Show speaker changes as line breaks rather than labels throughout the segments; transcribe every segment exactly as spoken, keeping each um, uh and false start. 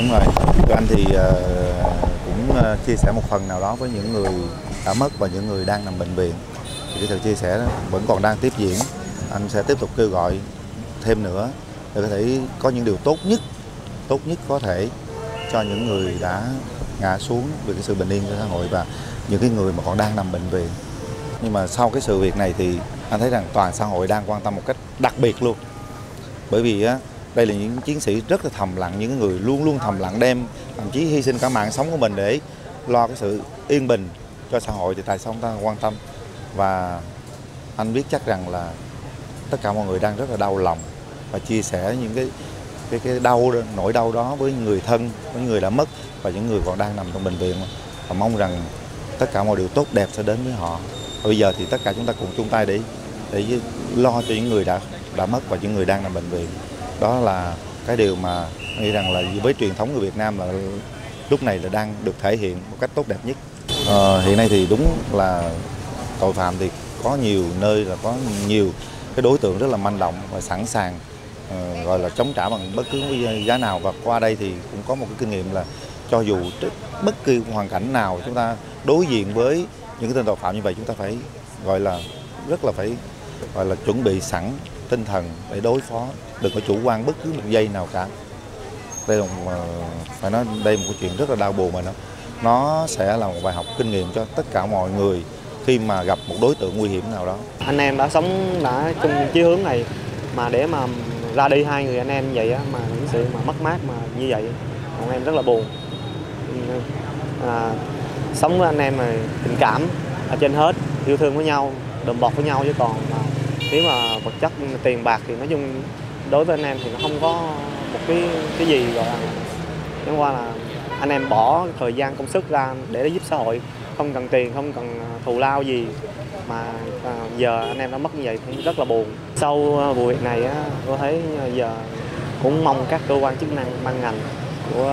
Đúng rồi, tụi anh thì uh, cũng uh, chia sẻ một phần nào đó với những người đã mất và những người đang nằm bệnh viện. Thì cái sự chia sẻ đó vẫn còn đang tiếp diễn. Anh sẽ tiếp tục kêu gọi thêm nữa để có thể có những điều tốt nhất, tốt nhất có thể cho những người đã ngã xuống vì cái sự bình yên của xã hội và những cái người mà còn đang nằm bệnh viện. Nhưng mà sau cái sự việc này thì anh thấy rằng toàn xã hội đang quan tâm một cách đặc biệt luôn. Bởi vì á, đây là những chiến sĩ rất là thầm lặng, những người luôn luôn thầm lặng đem, thậm chí hy sinh cả mạng sống của mình để lo cái sự yên bình cho xã hội, thì tại sao chúng ta quan tâm. Và anh biết chắc rằng là tất cả mọi người đang rất là đau lòng và chia sẻ những cái cái cái đau nỗi đau đó với người thân, với người đã mất và những người còn đang nằm trong bệnh viện, và mong rằng tất cả mọi điều tốt đẹp sẽ đến với họ. Và bây giờ thì tất cả chúng ta cùng chung tay để để lo cho những người đã đã mất và những người đang nằm bệnh viện. Đó là cái điều mà anh nghĩ rằng là với truyền thống người Việt Nam là lúc này là đang được thể hiện một cách tốt đẹp nhất. Ờ, hiện nay thì đúng là tội phạm thì có nhiều nơi là có nhiều cái đối tượng rất là manh động và sẵn sàng uh, gọi là chống trả bằng bất cứ giá nào. Và qua đây thì cũng có một cái kinh nghiệm là cho dù bất kỳ hoàn cảnh nào chúng ta đối diện với những cái tên tội phạm như vậy, chúng ta phải gọi là rất là phải gọi là chuẩn bị sẵn tinh thần để đối phó, đừng có chủ quan bất cứ một giây nào cả. Đây là một, phải nói đây là một cái chuyện rất là đau buồn, mà nó nó sẽ là một bài học kinh nghiệm cho tất cả mọi người khi mà gặp một đối tượng nguy hiểm nào đó.
Anh em đã sống đã chung chí hướng này, mà để mà ra đi hai người anh em như vậy á, mà những sự mà mất mát mà như vậy, bọn em rất là buồn. À, sống với anh em là tình cảm ở trên hết, yêu thương với nhau, đùm bọc với nhau, chứ còn mà nếu mà vật chất tiền bạc thì nói chung đối với anh em thì nó không có một cái cái gì gọi là, chẳng qua là anh em bỏ thời gian công sức ra để giúp xã hội, không cần tiền, không cần thù lao gì, mà à, giờ anh em đã mất như vậy cũng rất là buồn. Sau vụ việc này á, tôi thấy giờ cũng mong các cơ quan chức năng ban ngành của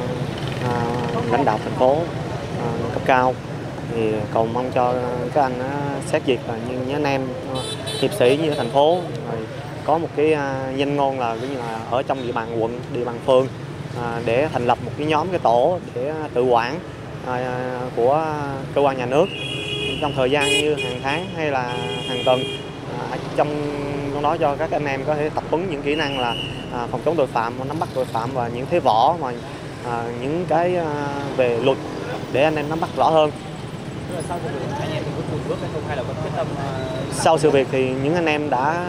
à, lãnh đạo thành phố à, cấp cao thì cầu mong cho các anh á, xét duyệt là như những anh em à, hiệp sĩ như ở thành phố rồi có một cái à, danh ngôn là cũng như là ở trong địa bàn quận, địa bàn phường à, để thành lập một cái nhóm, cái tổ để tự quản à, của cơ quan nhà nước trong thời gian như hàng tháng hay là hàng tuần, à, trong trong đó cho các anh em có thể tập huấn những kỹ năng là à, phòng chống tội phạm, nắm bắt tội phạm và những thế võ mà à, những cái à, về luật để anh em nắm bắt rõ hơn.
Sau sự việc anh em có chùn bước hay không, hay là có quyết tâm?
Sau sự việc thì những anh em đã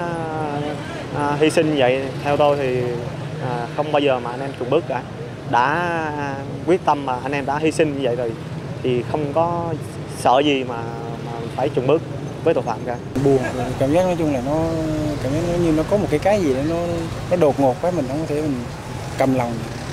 à, hy sinh như vậy, theo tôi thì à, không bao giờ mà anh em chùn bước cả. Đã quyết tâm mà anh em đã hy sinh như vậy rồi thì không có sợ gì mà, mà phải chùn bước với tội phạm cả.
Buồn, cảm giác nói chung là nó cảm giác nó như nó có một cái cái gì đó nó nó đột ngột quá, mình không có thể mình cầm lòng.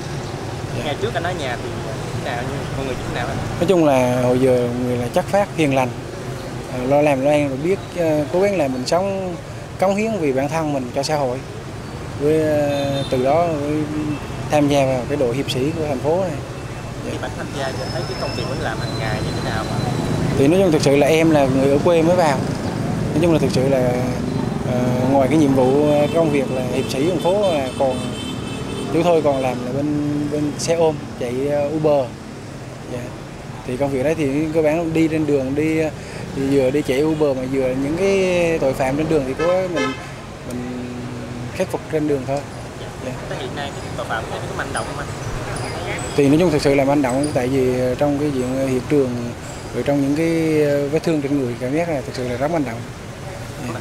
Ngày trước anh ở nhà thì thế nào, như con người như thế nào anh?
Nói chung là hồi giờ người là chất phác, hiền lành, lo làm lo ăn, rồi biết uh, cố gắng là mình sống cống hiến vì bản thân mình cho xã hội. Với uh, từ đó với tham gia vào cái đội hiệp sĩ của thành phố này.
Khi bạn tham gia thì thấy cái công việc mình làm hàng ngày như thế nào mà?
Thì nói chung thực sự là em là người ở quê mới vào. Nói chung là thực sự là uh, ngoài cái nhiệm vụ công việc là hiệp sĩ thành phố là còn chúng tôi còn làm là bên bên xe ôm chạy uh, Uber. Yeah. Thì công việc đấy thì cơ bản đi trên đường đi thì vừa đi chạy Uber mà vừa những cái tội phạm trên đường thì có mình mình khắc phục trên đường thôi.
Yeah. Tới hiện nay thì tội phạm có manh động không anh?
Thì nói chung thực sự là manh động, tại vì trong cái diện hiện trường rồi trong những cái vết thương trên người cảm giác là thực sự là rất manh động. Yeah.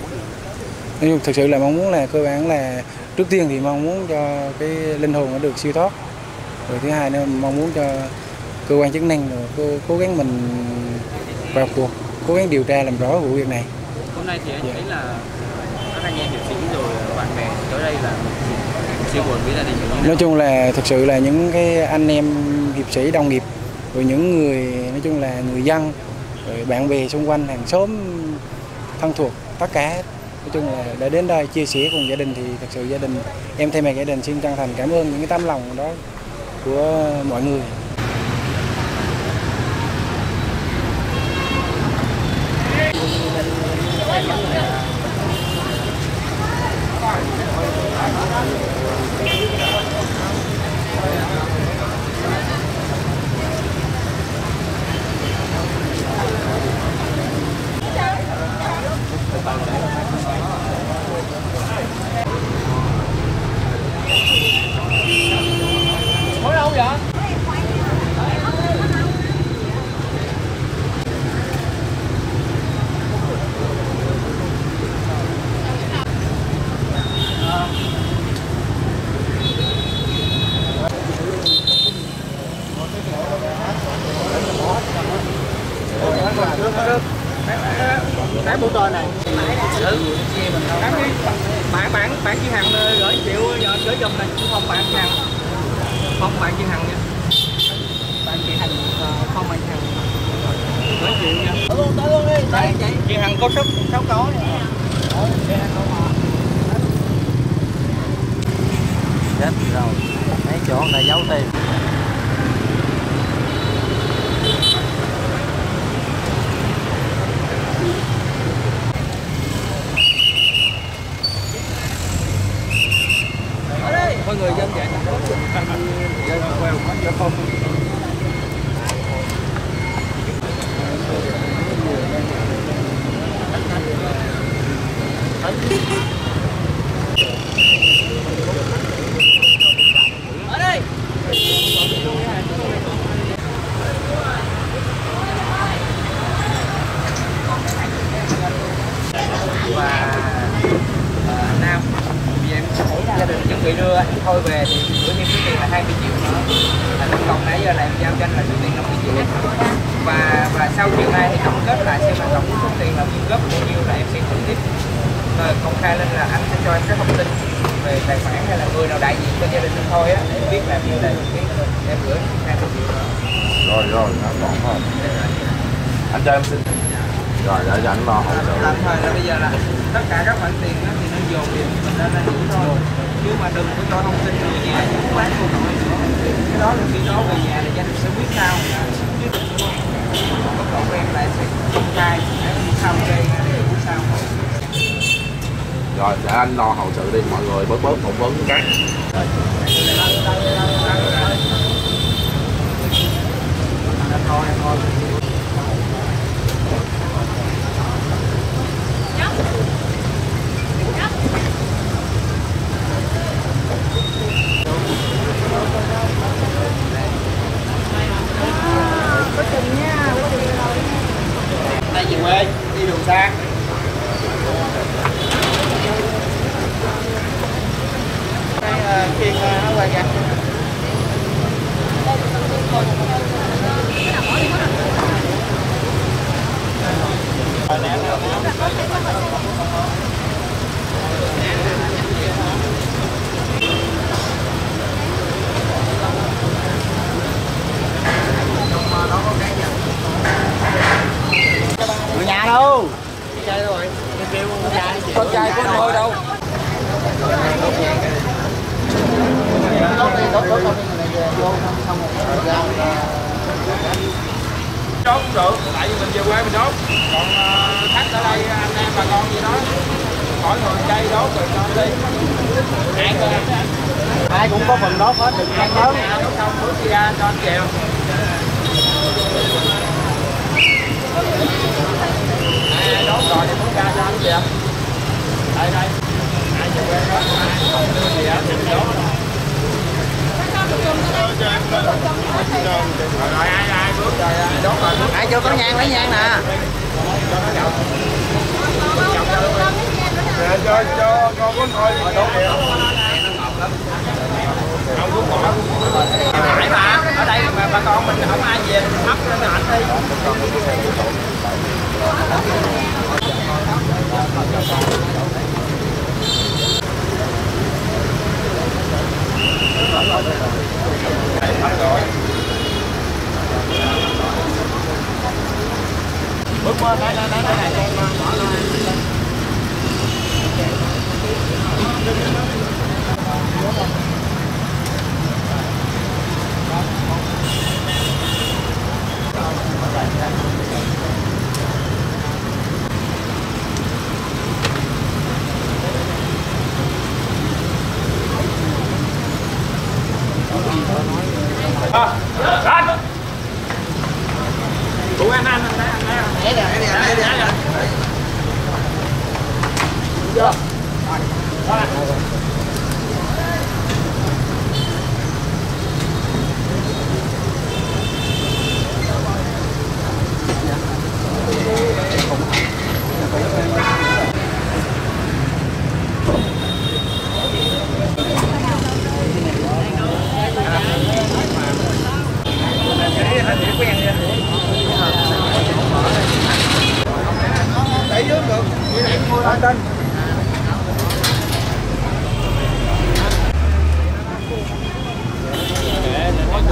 Nói chung thực sự là mong muốn là cơ bản là trước tiên thì mong muốn cho cái linh hồn nó được siêu thoát, rồi thứ hai nữa mong muốn cho cơ quan chức năng rồi cố, cố gắng mình vào cuộc, cố gắng điều tra làm rõ vụ việc này.
Hôm nay thì anh yeah. thấy là các anh em hiệp sĩ rồi bạn bè tới đây là chia buồn với gia đình.
Nói chung là thực sự là những cái anh em hiệp sĩ đồng nghiệp rồi những người nói chung là người dân rồi bạn bè xung quanh, hàng xóm thân thuộc, tất cả nói chung là đã đến đây chia sẻ cùng gia đình, thì thực sự gia đình em thay mặt gia đình xin chân thành cảm ơn những cái tấm lòng đó của mọi người.
Thank you. vậy?
Cái mũ tôi này.
Bạn bạn bạn chị Hằng gửi triệu giờ gửi giùm này, không bạn chị Hằng. Không bạn chị Hằng nha. Bạn chị Hằng không bạn chị Hằng. Gửi triệu nha. Tới luôn tới luôn đi. Đây chị. Chị Hằng có sức sáu có nè.
Chết rồi. Mấy chỗ người ta giấu tiền.
Mọi người dân vậy dân queo mất giao thông. Ở đây. Và Nam gia đình chuẩn bị đưa thôi về thì bữa thêm số tiền là hai mươi triệu nữa, là tổng cộng nãy giờ là em giao cho anh là số tiền năm mươi triệu, và và sau chiều nay thì tổng kết lại xem là tổng số tiền là quyên góp bao nhiêu là em sẽ gửi tiếp rồi công khai lên, là anh sẽ cho em cái thông tin về tài khoản hay là người nào đại diện cho gia đình thôi á, để biết làm như là em gửi hai mươi triệu
Rồi rồi, nó còn không? Anh cho em xin. Rồi để cho anh lo hỗ trợ.
tạm thời là bây giờ là tất cả các khoản tiền đó thì nó dồn tiền mình lên là đủ thôi, chứ mà đừng có cho thông tin người nhà cũng bán cô nội nữa, cái đó là khi đó về nhà là gia đình sẽ biết sao, chứ bất động em lại sẽ công khai sao đây để biết sao.
Rồi để anh lo hậu sự đi, mọi người bớt bớt phỏng vấn cái.
Thôi thôi. Đây về quê, đi đường xa. Cái khiên nó qua kìa.
Người nhà đâu?
Con trai đâu rồi?
Con trai của anh thôi đâu?
Đốt cũng được, tại vì mình về quê mình đốt. Còn uh, khách ở đây anh em bà con gì đó, mỗi người đây đốt rồi cho đi. Ai,
Ai cũng có phần đốt hết, đừng ăn lớn.
đốt xong bước đi ra cho anh chèo. Ai đốt rồi thì bước ra cho anh chèo. Đây đây. Ai về quê đốt, ai không đưa gì á thì đốt. Rồi ai ai bước rồi đốt rồi.
Ai cho có nhang lấy nhang nè.
Cho cho cho con thôi.
Phải mà, ở đây mà bà con mình không ai về mình hấp lên ảnh đi. Bước qua đây đây đây đây con mở lên. Tụi anh anh anh anh anh để nè để nè để nè chưa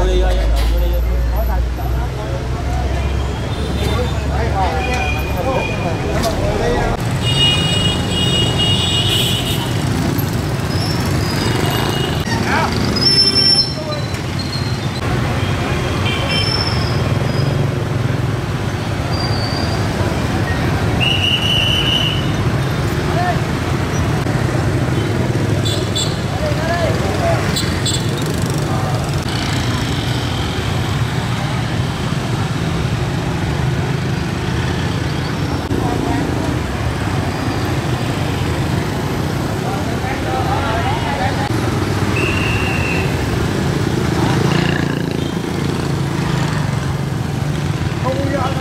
đi thôi.
Không